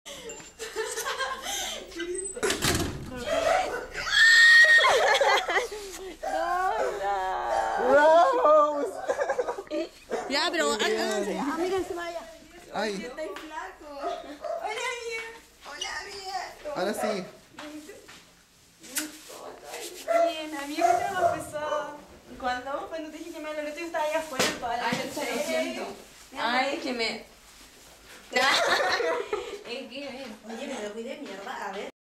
Rose. Ya, pero háganse, mírense vaya. Ay. Estoy flaco. Hola, bien. Hola, bien. Ahora sí. Bien, a mí me tengo más pesado. ¿Cuándo? Cuando te dije que me lo yo estaba allá afuera para la Ay, lo siento. Ay, es que me... Es que, oye, me lo cuidé mierda. A ver.